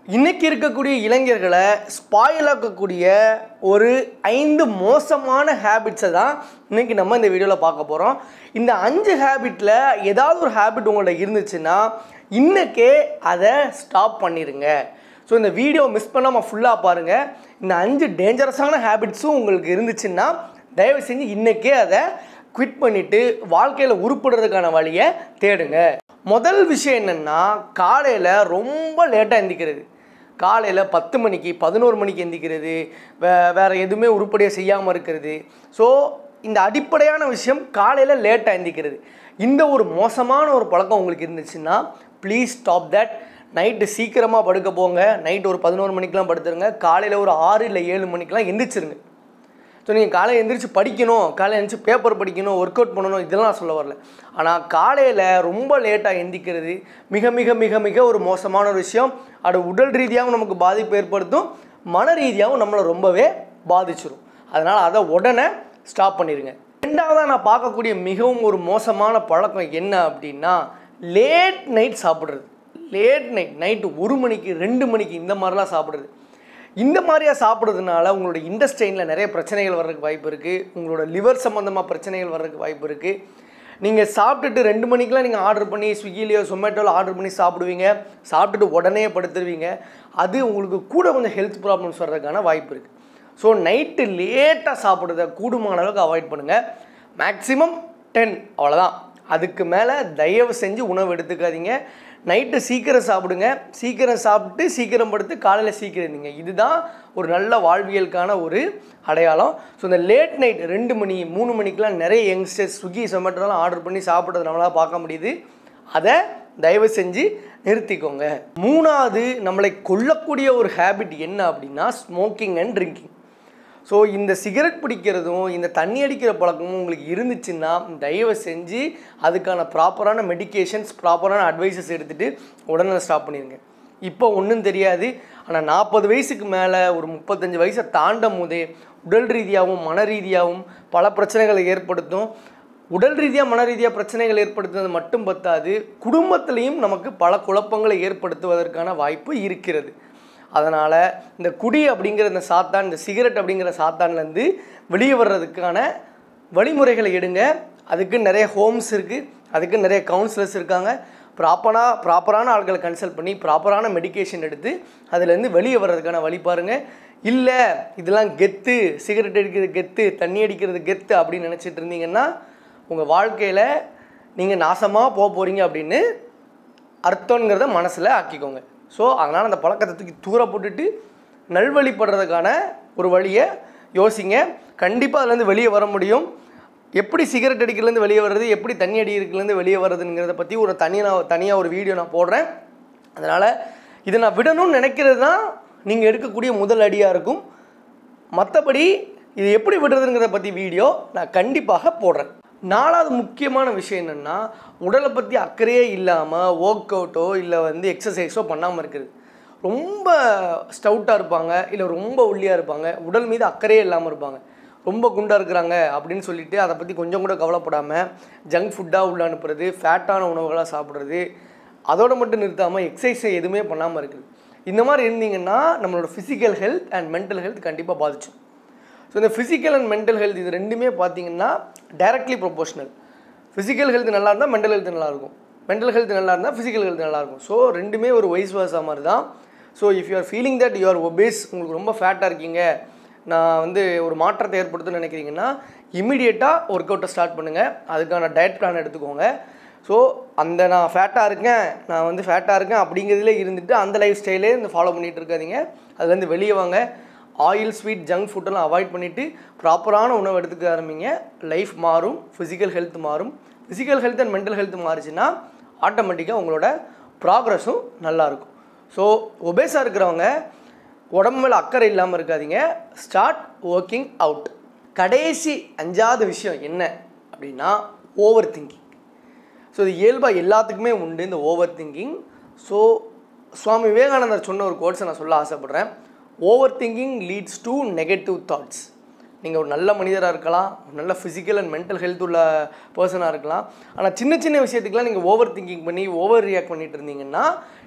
இன்னைக்கு இருக்கக்கூடிய இளைஞர்களை ஸ்பாயில் ஆக்கக்கூடிய ஒரு 5 மோசமான ஹேபிட்ஸை தான் இன்னைக்கு நம்ம இந்த வீடியோவில் பார்க்க போகிறோம். இந்த 5 ஹேபிட்டில் ஏதாவது ஒரு ஹேபிட் உங்கள்கிட்ட இருந்துச்சுன்னா இன்றைக்கே அதை ஸ்டாப் பண்ணிடுங்க. ஸோ இந்த வீடியோ மிஸ் பண்ணாமல் ஃபுல்லாக பாருங்கள். இந்த 5 டேஞ்சரஸான ஹேபிட்ஸும் உங்களுக்கு இருந்துச்சுன்னா தயவு செஞ்சு இன்றைக்கே அதை குவிட் பண்ணிவிட்டு வாழ்க்கையில் உருப்படுறதுக்கான வழியை தேடுங்க. முதல் விஷயம் என்னென்னா, காலையில் ரொம்ப லேட்டாக எந்திக்கிறது. காலையில் 10 மணிக்கு 11 மணிக்கு எந்திக்கிறது, வேறு எதுவுமே உருப்படியாக செய்யாமல் இருக்கிறது. ஸோ இந்த அடிப்படையான விஷயம் காலையில் லேட்டாக எந்திக்கிறது. இந்த ஒரு மோசமான ஒரு பழக்கம் உங்களுக்கு இருந்துச்சுன்னா ப்ளீஸ் ஸ்டாப் தட். நைட்டு சீக்கிரமாக படுக்க போங்க. நைட்டு ஒரு 11 மணிக்கெலாம் படுத்துருங்க. காலையில் ஒரு 6 இல்லை 7 மணிக்கெலாம் எந்திரிச்சிருங்க. ஸோ நீங்கள் காலையில் எந்திரிச்சு படிக்கணும், காலையில் எழுந்திரிச்சு பேப்பர் படிக்கணும், ஒர்க் அவுட் பண்ணணும், இதெல்லாம் நான் சொல்ல வரல. ஆனால் காலையில் ரொம்ப லேட்டாக எந்திக்கிறது மிக மிக மிக மிக ஒரு மோசமான ஒரு விஷயம். அது உடல் ரீதியாகவும் நமக்கு பாதிப்பு ஏற்படுத்தும், மன ரீதியாகவும் நம்மளை ரொம்பவே பாதிச்சிடும். அதனால் அதை உடனே ஸ்டாப் பண்ணிடுங்க. ரெண்டாவதாக நான் பார்க்கக்கூடிய மிகவும் ஒரு மோசமான பழக்கம் என்ன அப்படின்னா, லேட் நைட் சாப்பிட்றது. லேட் நைட்டு 1 மணிக்கு 2 மணிக்கு இந்த மாதிரிலாம் சாப்பிட்றது. இந்த மாதிரியாக சாப்பிட்றதுனால உங்களோட இண்டஸ்ட்ரைனில் நிறைய பிரச்சனைகள் வர்றதுக்கு வாய்ப்பு இருக்குது. உங்களோட லிவர் சம்மந்தமாக பிரச்சனைகள் வர்றதுக்கு வாய்ப்பு இருக்குது. நீங்கள் சாப்பிட்டுட்டு 2 மணிக்கெலாம் நீங்கள் ஆர்டர் பண்ணி ஸ்விக்கிலேயோ சொமேட்டோவில் ஆர்டர் பண்ணி சாப்பிடுவீங்க. சாப்பிட்டுட்டு உடனே படுத்துருவீங்க. அது உங்களுக்கு கூட கொஞ்சம் ஹெல்த் ப்ராப்ளம்ஸ் வர்றதுக்கான வாய்ப்பு இருக்குது. ஸோ நைட்டு லேட்டாக சாப்பிட்றத கூடுமான அளவுக்கு அவாய்ட் பண்ணுங்கள். மேக்ஸிமம் 10 அவ்வளோதான். அதுக்கு மேலே தயவு செஞ்சு உணவு எடுத்துக்காதீங்க. நைட்டு சீக்கிரம் சாப்பிடுங்க. சீக்கிரம் சாப்பிட்டு சீக்கிரம் படுத்து காலையில் சீக்கிரம் இருந்தீங்க. இதுதான் ஒரு நல்ல வாழ்வியலுக்கான ஒரு அடையாளம். ஸோ இந்த லேட் நைட் 2 மணி 3 மணிக்கெலாம் நிறைய யங்ஸ்டர்ஸ் ஸ்விக்கி சொமேட்டோலாம் ஆர்டர் பண்ணி சாப்பிட்றது நம்மளால் பார்க்க முடியுது. அதை தயவு செஞ்சு நிறுத்திக்கோங்க. மூணாவது நம்மளை கொல்லக்கூடிய ஒரு ஹேபிட் என்ன அப்படின்னா, ஸ்மோக்கிங் அண்ட் ட்ரிங்கிங். ஸோ இந்த சிகரெட் பிடிக்கிறதும் இந்த தண்ணி அடிக்கிற பழக்கமும் உங்களுக்கு இருந்துச்சுன்னா தயவு செஞ்சு அதுக்கான ப்ராப்பரான மெடிக்கேஷன்ஸ், ப்ராப்பரான அட்வைசஸ் எடுத்துகிட்டு உடனே ஸ்டாப் பண்ணிடுங்க. இப்போ ஒன்றும் தெரியாது. ஆனால் 40 வயசுக்கு மேலே ஒரு 35 வயசை தாண்டும் போதே உடல் ரீதியாகவும் மன ரீதியாகவும் பல பிரச்சனைகளை ஏற்படுத்தும். உடல் ரீதியாக மன ரீதியாக பிரச்சனைகள் ஏற்படுத்துறது மட்டும் பத்தாது, குடும்பத்திலையும் நமக்கு பல குழப்பங்களை ஏற்படுத்துவதற்கான வாய்ப்பு இருக்கிறது. அதனால் இந்த குடி அப்படிங்கிற இந்த சாத்தான், இந்த சிகரெட் அப்படிங்கிற சாத்தான்லேருந்து வெளியே வர்றதுக்கான வழிமுறைகளை எடுங்க. அதுக்கு நிறைய ஹோம்ஸ் இருக்குது, அதுக்கு நிறைய கவுன்சிலர்ஸ் இருக்காங்க. ப்ராப்பரான ஆட்களை கன்சல்ட் பண்ணி ப்ராப்பரான மெடிக்கேஷன் எடுத்து அதுலேருந்து வெளியே வர்றதுக்கான வழி பாருங்கள். இல்லை இதெல்லாம் கெத்து, சிகரெட் அடிக்கிறது கெத்து, தண்ணி அடிக்கிறது கெத்து அப்படின்னு நினச்சிட்டு இருந்தீங்கன்னா உங்கள் வாழ்க்கையில் நீங்கள் நாசமாக போக போகிறீங்க அப்படின்னு அர்த்தங்கிறத மனசில் ஆக்கிக்கோங்க. ஸோ அதனால் அந்த பழக்கத்தை தூக்கி தூர போட்டுட்டு நல்வழிப்படுறதுக்கான ஒரு வழியை யோசிங்க. கண்டிப்பாக அதுலேருந்து வெளியே வர முடியும். எப்படி சிகரெட் அடிக்கிறதுலேருந்து வெளியே வர்றது, எப்படி தண்ணி அடிக்கிறதுலேருந்து வெளியே வர்றதுங்கிறத பற்றி ஒரு தனியாக ஒரு வீடியோ நான் போடுறேன். அதனால் இதை நான் விடணும்னு நினைக்கிறது தான் நீங்கள் எடுக்கக்கூடிய முதல் அடியாக இருக்கும். மற்றபடி இது எப்படி விடுறதுங்கிறத பற்றி வீடியோ நான் கண்டிப்பாக போடுறேன். 4வது முக்கியமான விஷயம் என்னென்னா, உடலை பற்றி அக்கறையே இல்லாமல் ஒர்க் அவுட்டோ இல்லை எக்ஸசைஸோ பண்ணாமல் இருக்குது. ரொம்ப ஸ்டவுட்டாக இருப்பாங்க, இல்லை ரொம்ப ஒல்லியாக இருப்பாங்க, உடல் மீது அக்கறையே இல்லாமல் இருப்பாங்க. ரொம்ப குண்டாக இருக்கிறாங்க அப்படின்னு சொல்லிட்டு அதை பற்றி கொஞ்சம் கூட கவலைப்படாமல் ஜங்க் ஃபுட்டாக உள்ள அனுப்புறது, ஃபேட்டான உணவுகளாக சாப்பிட்றது, அதோடு மட்டும் நிறுத்தாமல் எக்ஸசைஸை எதுவுமே பண்ணாமல் இருக்குது. இந்த மாதிரி இருந்தீங்கன்னா நம்மளோட physical health and mental health கண்டிப்பாக பாதிக்கும். ஸோ இந்த ஃபிசிக்கல் அண்ட் மென்டல் ஹெல்த் இது ரெண்டுமே பார்த்தீங்கன்னா டைரக்ட்லி ப்ரொபோஷனல். ஃபிசிக்கல் ஹெல்த் நல்லா இருந்தால் மென்டல் ஹெல்த் நல்லாயிருக்கும், மென்டல் ஹெல்த் நல்லா இருந்தால் ஃபிசிக்கல் ஹெல்த் நல்லாயிருக்கும். ஸோ ரெண்டுமே ஒரு வைஸ் வர்சா மாதிரி தான். So if you are feeling that you are obese, உங்களுக்கு ரொம்ப ஃபேட்டாக இருக்கீங்க, நான் ஒரு மாற்றத்தை ஏற்படுத்துன்னு நினைக்கிறீங்கன்னா இமீடியட்டாக ஒர்க் அவுட்டை ஸ்டார்ட் பண்ணுங்கள். அதுக்கான டயட் பிளான் எடுத்துக்கோங்க. ஸோ அந்த நான் ஃபேட்டாக இருக்கேன் அப்படிங்கிறதுலே இருந்துட்டு அந்த லைஃப் ஸ்டைலே ஃபாலோ பண்ணிகிட்டு இருக்காதீங்க. அதுலேருந்து வெளியே வாங்க. ஆயில், ஸ்வீட், ஜங்க் ஃபுட்டெல்லாம் அவாய்ட் பண்ணிவிட்டு ப்ராப்பரான உணவு எடுத்துக்க ஆரம்பிங்க. லைஃப் மாறும், ஃபிசிக்கல் ஹெல்த் மாறும். Physical health and mental health மாறிச்சுன்னா ஆட்டோமேட்டிக்காக உங்களோட ப்ராக்ரஸும் நல்லாயிருக்கும். ஸோ ஒபேஸாக இருக்கிறவங்க உடம்பு மேலே அக்கறை இல்லாமல் இருக்காதீங்க. Start working out. கடைசி 5வது விஷயம் என்ன அப்படின்னா, ஓவர் திங்கிங். ஸோ இது இயல்பாக எல்லாத்துக்குமே உண்டு இந்த over thinking. So Swami Vivekanandar சொன்ன ஒரு கோட்ஸை நான் சொல்ல ஆசைப்பட்றேன். Over thinking leads to negative thoughts. நீங்கள் ஒரு நல்ல மனிதராக இருக்கலாம், ஒரு நல்ல ஃபிசிக்கல் அண்ட் மென்டல் ஹெல்த் உள்ள பர்சனாக இருக்கலாம். ஆனால் சின்ன சின்ன விஷயத்துக்குலாம் நீங்கள் ஓவர் திங்கிங் பண்ணி ஓவர் ரியாக்ட் பண்ணிட்டு இருந்தீங்கன்னா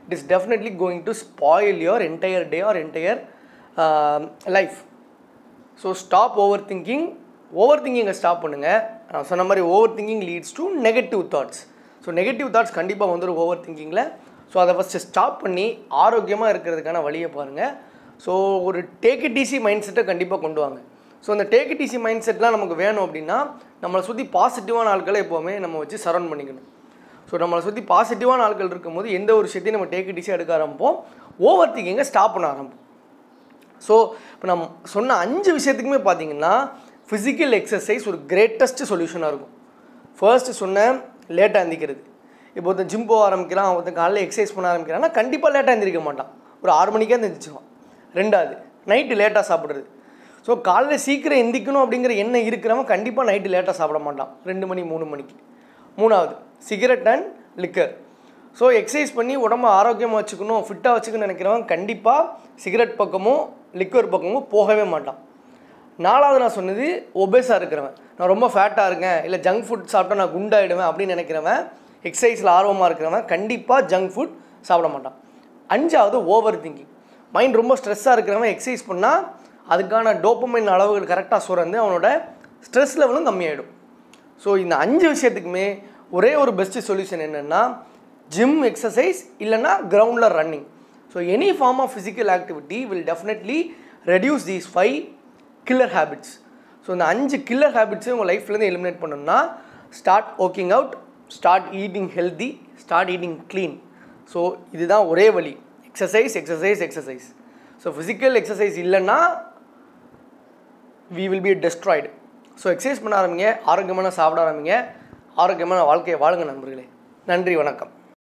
it is definitely going to spoil your entire day or entire life. So stop over thinking. Over திங்கிங்கை ஸ்டாப் பண்ணுங்கள். நான் சொன்ன மாதிரி over thinking leads to negative thoughts. So negative thoughts கண்டிப்பாக வந்துடும் ஓவர் திங்கிங்கில். ஸோ அதை ஃபஸ்ட்டு ஸ்டாப் பண்ணி ஆரோக்கியமாக இருக்கிறதுக்கான வழியை பாருங்கள். ஸோ ஒரு டேக் இட் ஈஸி மைண்ட் செட்டை கண்டிப்பாக கொண்டு வாங்க. ஸோ அந்த டேக் இட் ஈஸி மைண்ட் செட்லாம் நமக்கு வேணும் அப்படின்னா நம்மளை சுற்றி பாசிட்டிவான ஆட்களை எப்போவுமே நம்ம வச்சு சரௌண்ட் பண்ணிக்கணும். ஸோ நம்மளை சுற்றி பாசிட்டிவான ஆட்கள் இருக்கும்போது எந்த ஒரு விஷயத்தையும் நம்ம டேக் இட் ஈஸியாக எடுக்க ஆரம்பிப்போம், ஓவர் திங்கிங்கை ஸ்டாப் பண்ண ஆரம்பிப்போம். ஸோ இப்போ நம்ம சொன்ன 5 விஷயத்துக்குமே பார்த்தீங்கன்னா ஃபிசிக்கல் எக்ஸசைஸ் ஒரு கிரேட்டஸ்ட் சொல்யூஷனாக இருக்கும். ஃபர்ஸ்ட்டு சொன்னேன் லேட்டாக எந்திக்கிறது. இப்போ ஒருத்தன் ஜிம் போக ஆரம்பிக்கிறான், ஒருத்தன் காலையில் எக்ஸசைஸ் பண்ண ஆரம்பிக்கிறான்னா கண்டிப்பாக லேட்டாக எந்திரிக்க மாட்டான், ஒரு 6 மணிக்கே எந்திரிச்சிடுவான். 2வது நைட்டு லேட்டாக சாப்பிட்றது. ஸோ காலையில் சீக்கிரம் எந்திக்கணும் அப்படிங்கிற எண்ணம் இருக்கிறவன் கண்டிப்பாக நைட்டு லேட்டாக சாப்பிட மாட்டான், 2 மணி 3 மணிக்கு. 3வது cigarette and liquor. So exercise பண்ணி உடம்பை ஆரோக்கியமாக வச்சுக்கணும், ஃபிட்டாக வச்சுக்கணும்னு நினைக்கிறவன் கண்டிப்பாக சிகரெட் பக்கமும் லிக்வர் பக்கமும் போகவே மாட்டான். 4வது நான் சொன்னது ஒபேஸாக இருக்கிறவன், நான் ரொம்ப ஃபேட்டாக இருக்கேன், இல்லை ஜங்க் ஃபுட் சாப்பிட்டா நான் குண்டாயிடுவேன் அப்படின்னு நினைக்கிறவன், எக்ஸசைஸில் ஆர்வமாக இருக்கிறவன் கண்டிப்பாக ஜங்க் ஃபுட் சாப்பிட மாட்டான். 5வது ஓவர் திங்கிங். மைண்ட் ரொம்ப ஸ்ட்ரெஸ்ஸாக இருக்கிறவன் எக்ஸசைஸ் பண்ணால் அதுக்கான டோப்பமைன் அளவுகள் கரெக்டாக சுரந்து அவனோட ஸ்ட்ரெஸ் லெவலும் கம்மியாயிடும். ஸோ இந்த 5 விஷயத்துக்குமே ஒரே ஒரு பெஸ்ட்டு சொல்யூஷன் என்னென்னா ஜிம், எக்ஸசைஸ் இல்லைன்னா கிரவுண்டில் running. So any form of physical activity will definitely reduce these 5 killer habits. So இந்த 5 கில்லர் ஹேபிட்ஸை உங்கள் லைஃப்லேருந்து எலிமினேட் பண்ணணும்னா start working out, start eating healthy, start eating clean. So இதுதான் ஒரே வழி, exercise exercise exercise. So physical exercise இல்லைன்னா we will be destroyed. So exercise பண்ண ஆரம்பிங்க, ஆரோக்கியமான சாப்பிட ஆரம்பிங்க, ஆரோக்கியமான வாழ்க்கையை வாழுங்க நண்பர்களே. நன்றி, வணக்கம்.